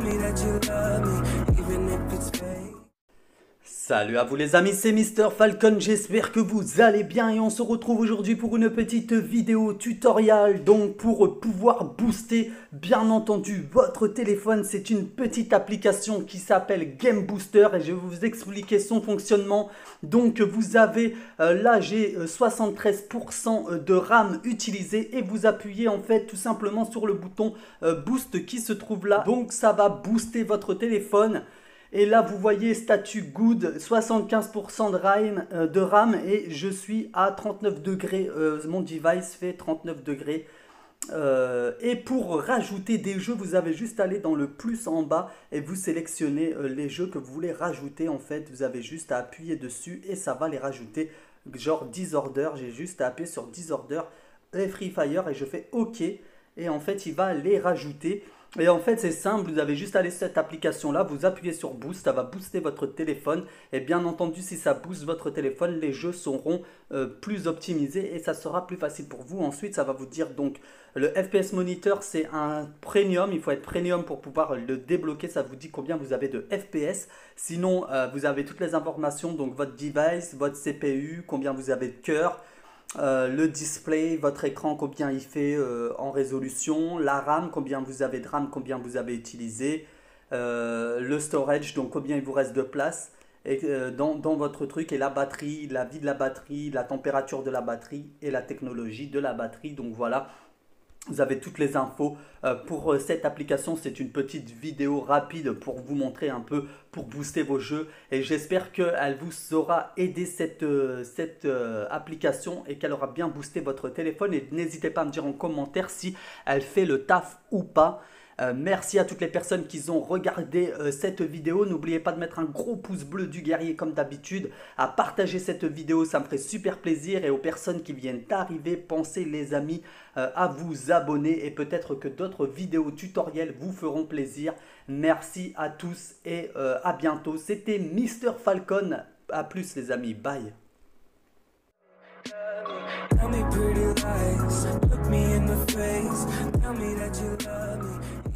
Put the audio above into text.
me that you love me, even if it's fake. Salut à vous les amis, c'est Mr Falcon, j'espère que vous allez bien et on se retrouve aujourd'hui pour une petite vidéo tutoriel. Donc pour pouvoir booster bien entendu votre téléphone, c'est une petite application qui s'appelle Game Booster et je vais vous expliquer son fonctionnement. Donc vous avez, là j'ai 73% de RAM utilisé et vous appuyez en fait tout simplement sur le bouton Boost qui se trouve là. Donc ça va booster votre téléphone. Et là, vous voyez statut good, 75% de RAM et je suis à 39 degrés. Mon device fait 39 degrés. Et pour rajouter des jeux, vous avez juste à aller dans le plus en bas et vous sélectionnez les jeux que vous voulez rajouter. En fait, vous avez juste à appuyer dessus et ça va les rajouter. Genre Disorder, j'ai juste à appuyer sur Disorder et Free Fire et je fais OK. Et en fait, il va les rajouter. Et en fait, c'est simple, vous avez juste à aller sur cette application-là, vous appuyez sur Boost, ça va booster votre téléphone. Et bien entendu, si ça booste votre téléphone, les jeux seront plus optimisés et ça sera plus facile pour vous. Ensuite, ça va vous dire donc, le FPS Monitor, c'est un premium, il faut être premium pour pouvoir le débloquer. Ça vous dit combien vous avez de FPS. Sinon, vous avez toutes les informations, donc votre device, votre CPU, combien vous avez de cœur. Le display, votre écran, combien il fait en résolution, la RAM, combien vous avez de RAM, combien vous avez utilisé, le storage, donc combien il vous reste de place et, dans votre truc, et la batterie, la vie de la batterie, la température de la batterie et la technologie de la batterie. Donc voilà, vous avez toutes les infos pour cette application. C'est une petite vidéo rapide pour vous montrer un peu, pour booster vos jeux. Et j'espère qu'elle vous aura aidé cette application et qu'elle aura bien boosté votre téléphone. Et n'hésitez pas à me dire en commentaire si elle fait le taf ou pas. Merci à toutes les personnes qui ont regardé cette vidéo. N'oubliez pas de mettre un gros pouce bleu du guerrier comme d'habitude. À partager cette vidéo, ça me ferait super plaisir. Et aux personnes qui viennent d'arriver, pensez les amis à vous abonner. Et peut-être que d'autres vidéos tutoriels vous feront plaisir. Merci à tous et à bientôt. C'était Mr Falcon. A plus les amis. Bye. Tell me pretty lies, look me in the face, tell me that you love me.